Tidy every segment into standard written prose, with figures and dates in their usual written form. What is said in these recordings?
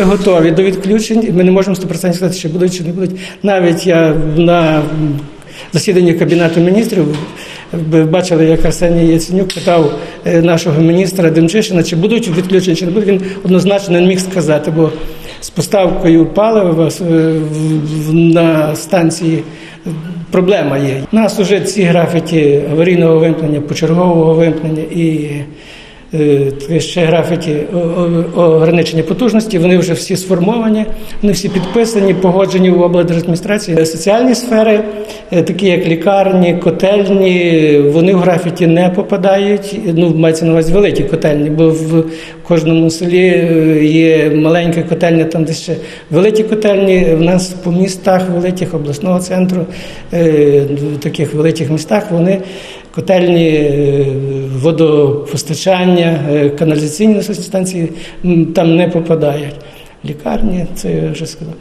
готові до відключень. Ми не можемо 100% сказати, чи будуть, чи не будуть. Навіть я на засіданні Кабінету міністрів ви бачили, як Арсеній Яценюк питав нашого міністра Демчишина, чи будуть відключення, чи не будуть. Він однозначно не міг сказати, бо з поставкою палива на станції проблема є. У нас вже ці графіті аварійного вимкнення, почергового вимкнення і ще графіті ограничення потужності, вони вже всі сформовані, вони всі підписані, погоджені в облдержадміністрації. Соціальні сфери, такі як лікарні, котельні, вони в графіті не попадають, мається на увазі великі котельні, бо в кожному селі є маленька котельня, там де ще великі котельні. В нас по містах великих, обласного центру, в таких великих містах, вони котельні, водопостачання, каналізаційні станції там не попадають. Лікарні, це я вже сказав.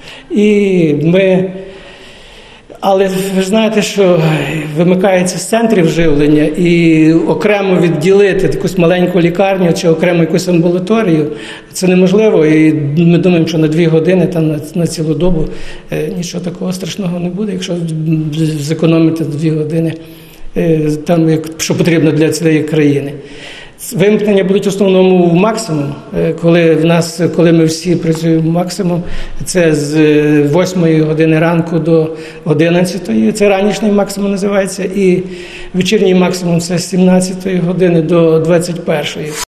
Але ви ж знаєте, що вимикається з центрів живлення, і окремо відділити якусь маленьку лікарню чи окремо якусь амбулаторію – це неможливо. І ми думаємо, що на 2 години, там, на цілу добу нічого такого страшного не буде, якщо зекономити 2 години, там, що потрібно для цієї країни. Вимкнення будуть в основному в максимум, коли ми всі працюємо в максимум, це з 8 години ранку до 11, це ранішній максимум називається, і вечірній максимум це з 17 години до 21.